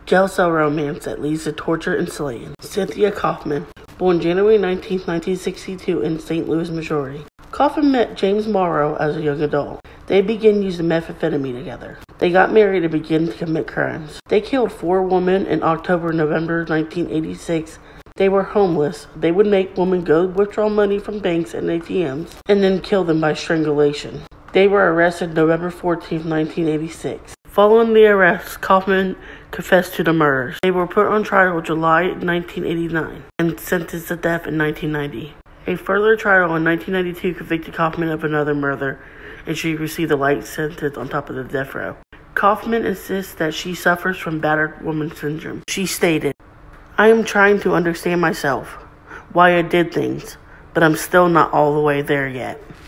jail cell romance that leads to torture and slaying. Cynthia Coffman, born January 19, 1962 in St. Louis, Missouri. Coffman met James Morrow as a young adult. They began using methamphetamine together. They got married and began to commit crimes. They killed 4 women in October and November 1986. They were homeless. They would make women go withdraw money from banks and ATMs and then kill them by strangulation. They were arrested November 14, 1986. Following the arrest, Coffman confessed to the murders. They were put on trial July 1989 and sentenced to death in 1990. A further trial in 1992 convicted Coffman of another murder, and she received a light sentence on top of the death row. Coffman insists that she suffers from battered woman syndrome. She stated, "I am trying to understand myself, why I did things, but I'm still not all the way there yet."